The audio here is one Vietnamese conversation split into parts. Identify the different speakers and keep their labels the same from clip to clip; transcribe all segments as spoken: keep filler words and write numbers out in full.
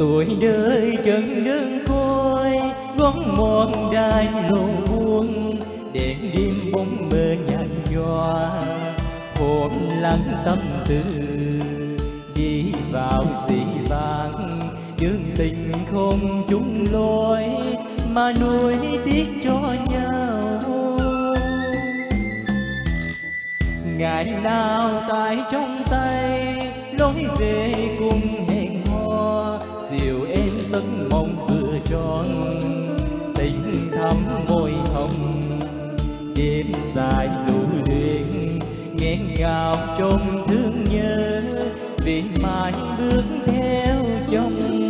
Speaker 1: Tuổi đời chân đơn côi gót mòn đai lộ buông, đèn đêm bóng mơ nhạt nhòa hồn lắng tâm tư. Đi vào xỉ vàng đường tình không chung lối, mà nuối tiếc cho nhau. Ngày nào tại trong tay lối về cùng hẹn hò, dìu em giấc mộng vừa tròn tình thắm môi hồng. Đêm dài lũ luyện nghẹn ngào trong thương nhớ, vì mãi bước theo chồng.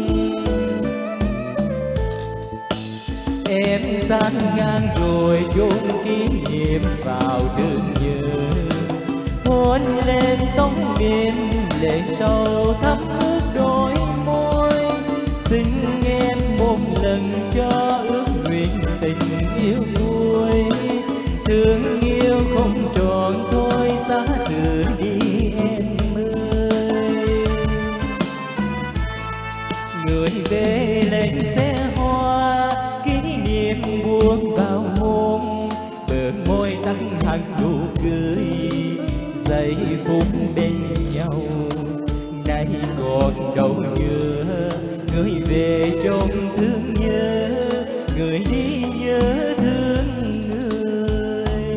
Speaker 1: Em san ngang rồi chôn kỷ niệm vào đường nhớ, hôn lên tóc miên lệ sầu thắm ướt đôi môi. Xin em một lần cho ước nguyện tình yêu nuôi, thương yêu không tròn thôi xa từ đi em ơi. Người về lên xe hoa kỷ niệm buông vào môn, bờ môi tắt hẳn nụ cười giây phút bên nhau. Nay còn đâu nhớ người về trong thương nhớ, người đi nhớ thương người.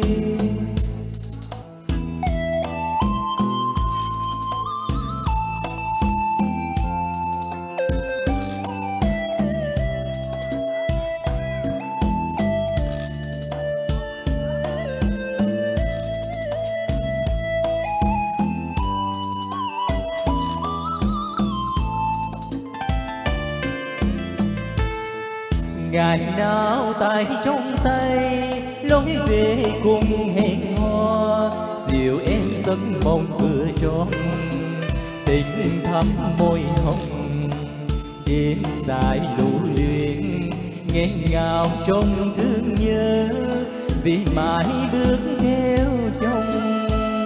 Speaker 1: Ngày nào tay trong tay lối về cùng hẹn hò, dìu em giấc mộng vừa tròn tình thắm môi hồng. Đêm dài lũ luyện nghẹn ngào trong thương nhớ, vì mãi bước theo chồng.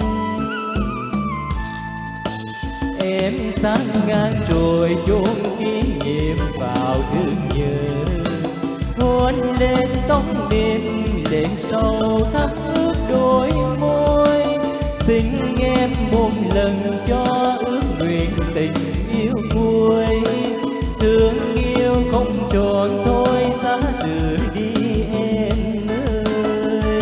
Speaker 1: Em sáng ngang rồi chôn kỷ niệm vào thương nhớ, hôn lên tóc mềm lệ sầu thắm ướt đôi môi. Xin em một lần cho ước nguyện tình yêu cuối, thương yêu không tròn thôi xa từ đi em ơi.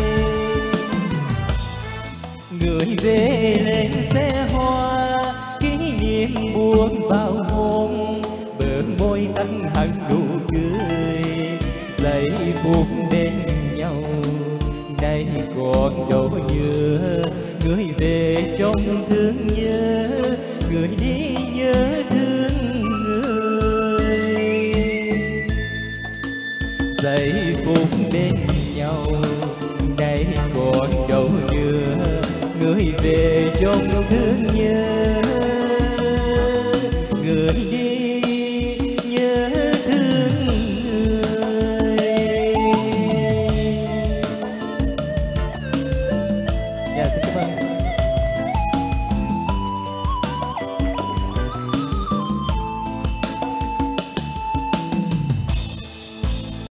Speaker 1: Người về lên xe hoa kỷ niệm buông vào hôn, bờ môi tắt hẳn nụ cười giây phút bên nhau. Nay còn đâu nhớ người về trong thương nhớ, người đi nhớ thương người. Giây phút bên nhau nay còn đâu nhớ người về trong thương nhớ, người đi nhớ thương người. Dạ xin cảm ơn.